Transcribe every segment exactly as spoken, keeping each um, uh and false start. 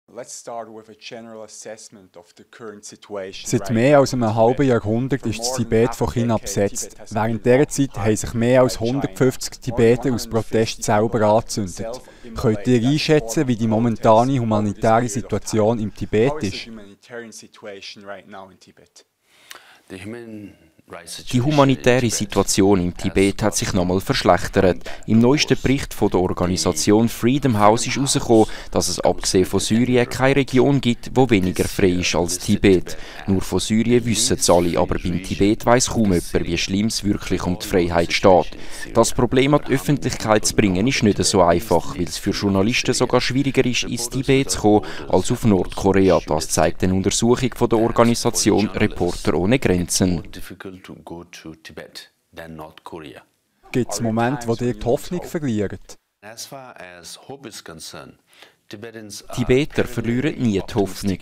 Seit mehr als einem halben Jahrhundert ist das Tibet von China besetzt. Während dieser Zeit haben sich mehr als hundertfünfzig Tibeter aus Protest selber angezündet. Könnt ihr einschätzen, wie die momentane humanitäre Situation im Tibet ist? Die humanitäre Situation im Tibet hat sich nochmal verschlechtert. Im neuesten Bericht von der Organisation Freedom House ist herausgekommen, dass es abgesehen von Syrien keine Region gibt, die weniger frei ist als Tibet. Nur von Syrien wissen es alle, aber beim Tibet weiss kaum jemand, wie schlimm es wirklich um die Freiheit steht. Das Problem an die Öffentlichkeit zu bringen, ist nicht so einfach, weil es für Journalisten sogar schwieriger ist, ins Tibet zu kommen, als auf Nordkorea. Das zeigt eine Untersuchung von der Organisation Reporter ohne Grenzen. Gibt es Momente, wo ihr die Hoffnung verliert? Tibeter verlieren nie die Hoffnung.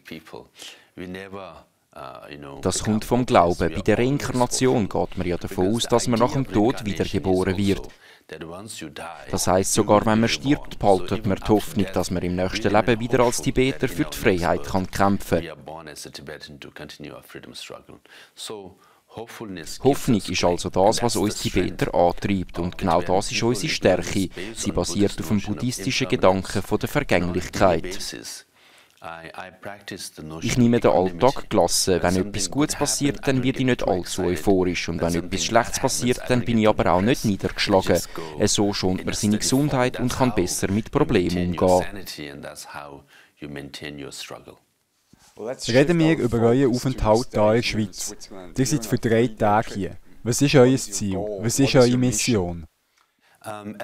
Das kommt vom Glauben. Bei der Reinkarnation geht man ja davon aus, dass man nach dem Tod wiedergeboren wird. Das heisst, sogar wenn man stirbt, behaltet man die Hoffnung, dass man im nächsten Leben wieder als Tibeter für die Freiheit kann kämpfen kann. Hoffnung ist also das, was uns Tibeter antreibt, und genau das ist unsere Stärke. Sie basiert auf dem buddhistischen Gedanken von der Vergänglichkeit. Ich nehme den Alltag gelassen. Wenn etwas Gutes passiert, dann werde ich nicht allzu euphorisch. Und wenn etwas Schlechtes passiert, dann bin ich aber auch nicht niedergeschlagen. So schont man seine Gesundheit und kann besser mit Problemen umgehen. Reden wir über euren Aufenthalt hier in der Schweiz. Ihr seid für drei Tage hier. Was ist euer Ziel? Was ist eure Mission? Mein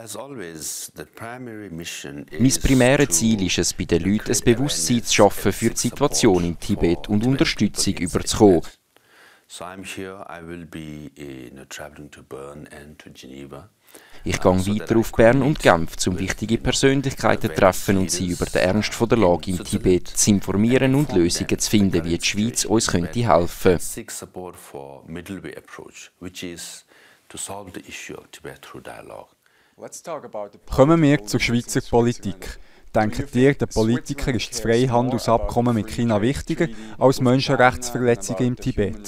primäres Ziel ist es, bei den Leuten ein Bewusstsein zu schaffen für die Situation im Tibet und Unterstützung überzukommen. Ich gehe weiter auf Bern und Genf, um wichtige Persönlichkeiten zu treffen und sie über den Ernst der Lage im Tibet zu informieren und Lösungen zu finden, wie die Schweiz uns könnte helfen könnte. Kommen wir zur Schweizer Politik. Denkt ihr, den Politikern ist das Freihandelsabkommen mit China wichtiger als Menschenrechtsverletzungen im Tibet?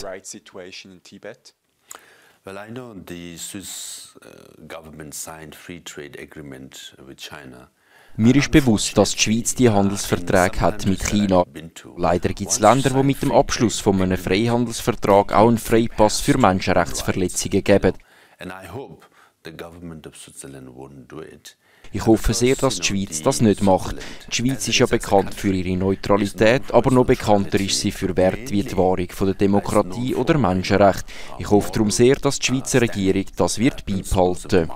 Mir ist bewusst, dass die Schweiz die Handelsverträge hat mit China. Leider gibt es Länder, die mit dem Abschluss von einem Freihandelsvertrag auch einen Freipass für Menschenrechtsverletzungen geben. Ich hoffe sehr, dass die Schweiz das nicht macht. Die Schweiz ist ja bekannt für ihre Neutralität, aber noch bekannter ist sie für Werte wie die Wahrung von der Demokratie oder Menschenrechte. Ich hoffe darum sehr, dass die Schweizer Regierung das wird beibehalten.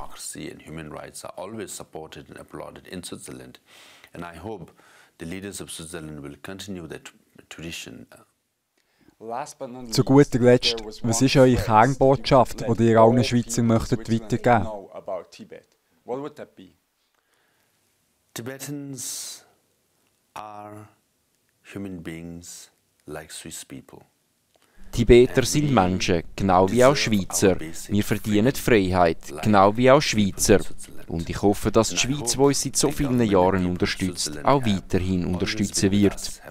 Zu guter Letzt, was ist eure Kernbotschaft, die ihr allen Schweizern möchtet weitergeben möchtet? Tibetans are human beings like Swiss people. Tibeter sind Menschen, genau wie auch Schweizer. Wir verdienen Freiheit, genau wie auch Schweizer. Und ich hoffe, dass die Schweiz, die uns seit so vielen Jahren unterstützt, auch weiterhin unterstützen wird.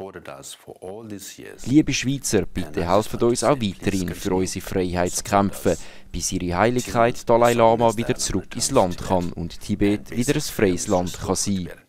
Liebe Schweizer, bitte helft uns auch weiterhin für unsere Freiheit zu kämpfen, bis ihre Heiligkeit Dalai Lama wieder zurück ins Land kann und Tibet wieder ein freies Land kann sein.